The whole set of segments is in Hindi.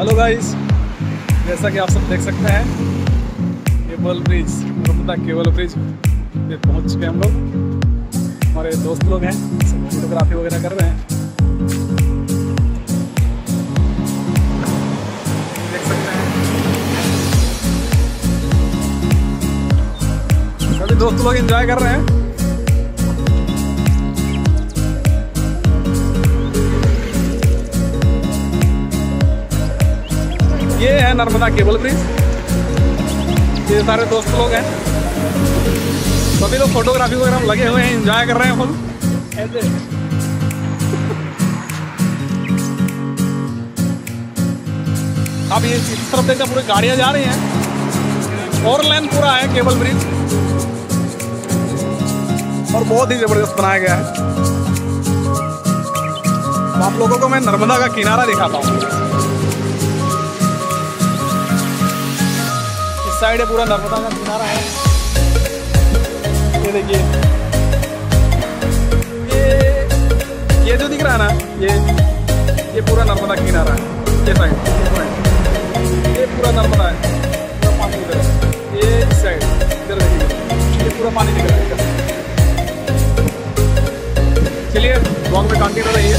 हेलो गाइस, जैसा कि आप सब देख सकते हैं cable bridge, Narmada cable bridge पे पहुंच चुके हम लोग। हमारे दोस्त लोग हैं, सब फोटोग्राफी वगैरह कर रहे हैं। देख सकते हैं सभी दोस्त लोग एंजॉय कर रहे हैं। ये है नर्मदा केबल ब्रिज। ये सारे दोस्त लोग हैं, सभी लोग फोटोग्राफी वगैरह में लगे हुए हैं, एंजॉय कर रहे हैं फुल। अब ये इस तरफ देखते पूरी गाड़ियां जा रही हैं, 4 लेन पूरा है केबल ब्रिज और बहुत ही जबरदस्त बनाया गया है। तो आप लोगों को मैं नर्मदा का किनारा दिखाता हूँ। साइड है पूरा नर्मदा का किनारा है। ये देखिए, ये जो दिख रहा है ना, ये पूरा नर्मदा का किनारा है। ये साइड ये पूरा नर्मदा है, पूरा पानी इधर है। ये इस साइड इधर देखिए, ये पूरा पानी दिख रहा है इधर। चलिए ब्लॉग में कंटिन्यू रहिए।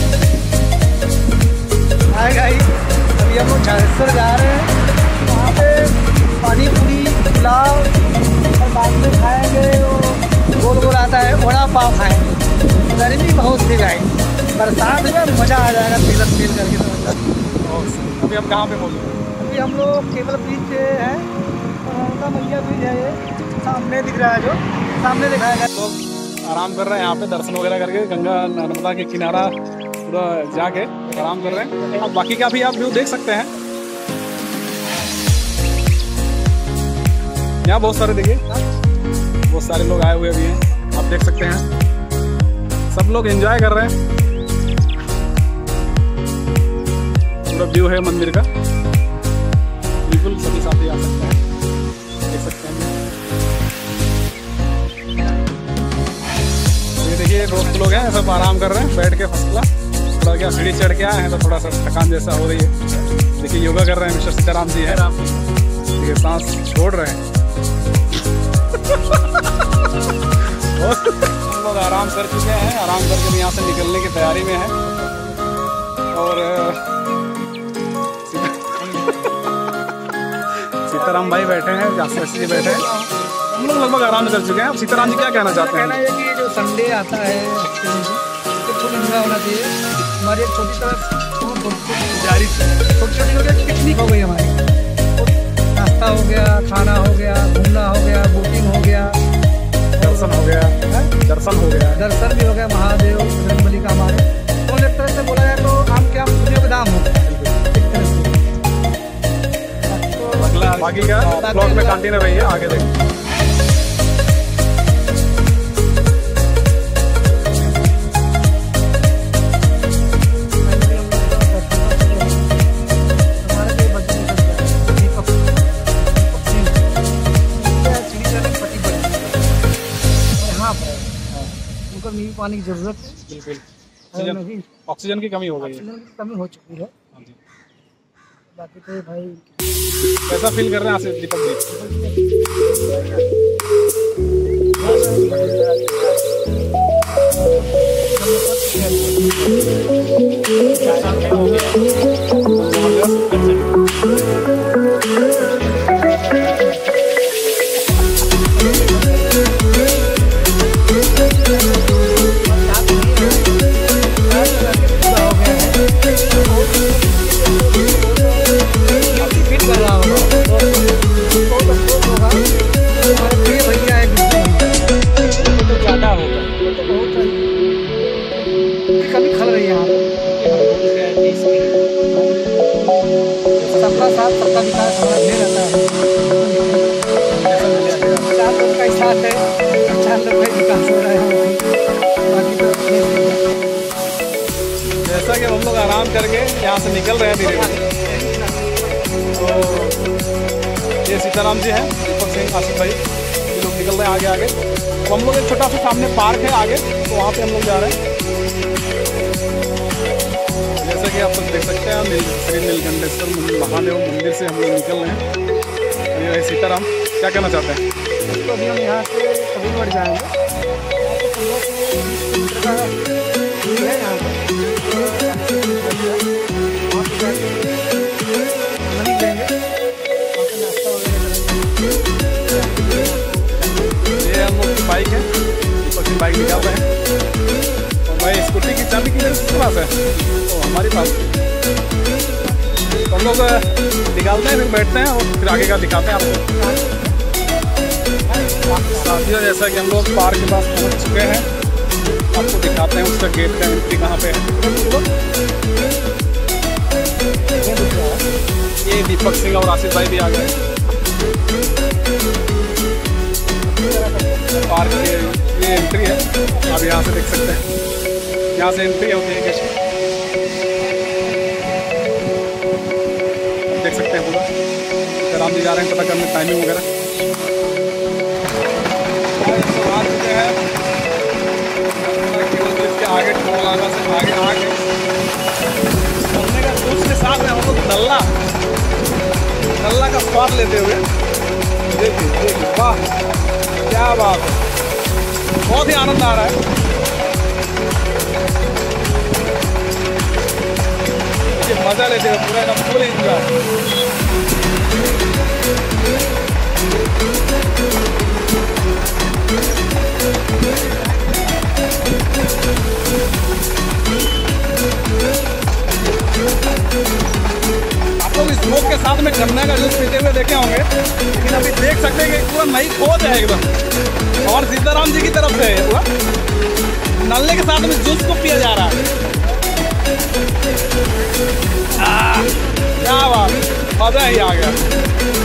हाय गाइस, अभी हम लोग झारसर जा रहे हैं। वहाँ पे पानी पूरी पुलाव और बाद में खाएंगे वो गोल गोल आता है, वड़ा पाव खाएंगे। गर्मी बहुत थी भाई, बरसात में मज़ा आ जाएगा फील करके। तो अभी हम कहाँ पे मौजूद हैं? अभी हम लोग केबल ब्रिज पे हैं, नर्मदा मैया ब्रिज है। ये सामने दिख रहा है, जो सामने दिखाया गया। तो आराम कर रहे हैं यहाँ पे, दर्शन वगैरह करके गंगा नर्मदा के किनारा पूरा जाके आराम कर रहे हैं। अब बाकी का भी आप व्यू देख सकते हैं। यहाँ बहुत सारे देखिए, बहुत सारे लोग आए हुए भी हैं, आप देख सकते हैं। सब लोग एंजॉय कर रहे हैं। पूरा व्यू है मंदिर का, बिल्कुल सभी साथी आ सकते हैं, देख सकते हैं। ये देखिए दोस्त लोग हैं, सब आराम कर रहे हैं बैठ के फर्स्ट क्लास। थोड़ा क्या सीढ़ी चढ़ के आए हैं तो थोड़ा सा थकान जैसा हो रही है। देखिए योगा कर रहे हैं, मिस्टर सीताराम जी है। देखिए सांस छोड़ रहे हैं। हम लोग आराम कर चुके हैं, आराम करके यहाँ से निकलने की तैयारी में है। और सीताराम भाई बैठे हैं, जासूस जी बैठे हैं। हम लोग लगभग आराम कर चुके हैं। अब सीताराम जी क्या कहना चाहते हैं? कहना है कि जो संडे आता है तो इंजॉय होना चाहिए। हमारी एक छोटी तरफ गुजारिश है, छोटी पिकनिक हो गई हमारी। नाश्ता हो गया, खाना हो गया, घूमना हो गया, बोटिंग हो गया, दर्शन हो गया, दर्शन भी हो गया महादेव बजरंगबली का हमारे। तो एक तरह से बोला जाए तो आम के आम दुनिया का दाम हो गया। बाकी का ब्लॉग में कंटिन्यू रहिए, आगे देखिए। पानी की जरूरत बिल्कुल, ऑक्सीजन की कमी हो गई है। ऑक्सीजन की कमी हो चुकी है। हाँ जी। बाकी तो भाई कैसा फील कर रहे हैं आप दीपक सबका साथ सबका विकास ले रहता है। 4 लोग का साथ है, 4 लोग का विकास हो रहा है। बाकी तो जैसा कि हम लोग आराम करके यहाँ से निकल रहे हैं धीरे धीरे। तो ये सीताराम जी हैं, दीपक सिंह, आसिफ भाई, ये लोग निकल रहे हैं आगे आगे। तो हम लोग एक छोटा सा सामने पार्क है आगे, तो वहाँ पे हम लोग जा रहे हैं। जैसा कि आप सब देख सकते हैं, श्री नीलकंठेश्वर महादेव मंदिर से हम लोग निकल रहे हैं। ये रहे सीताराम, क्या कहना चाहते हैं? तो अभी हम यहाँ से कभी बढ़ जाएंगे। ये हम लोग की बाइक है, अपनी बाइक निकाल रहे हैं। और भाई स्कूटी की चाबी किसके पास है? तो हमारे पास। तो हम लोग निकालते हैं, फिर बैठते हैं और फिर आगे का दिखाते हैं आपको। साथियों, जैसा कि हम लोग पार्क के पास पहुंच चुके हैं, आपको दिखाते हैं उसका गेट का एंट्री कहाँ पे है। ये दीपक सिंह और आसिफ भाई भी आ गए। पार्क के ये एंट्री है, आप यहाँ से देख सकते हैं। यहाँ से एंट्री होती है कैसे देख सकते हैं पूरा। राम जी जा रहे हैं पता करने टाइमिंग वगैरह। आ चुके हैं इसके आगे टोलाना से आगे आगे सामने का दूध के साथ में हम लोग नल्ला का स्वाद लेते हुए देखिए वाह क्या बात है, बहुत ही आनंद आ रहा है। मजा लेते हुए पूरा एकदम फुल एंजॉय। आप लोग स्मोक के साथ में गन्ना का जूस पीते हुए देखे होंगे, लेकिन अभी देख सकते हैं कि पूरा नई खोज है एकदम। और सीताराम जी की तरफ से है पूरा नल्ले के साथ में जूस को पिया जा रहा है। क्या बात, मजा ही आ गया।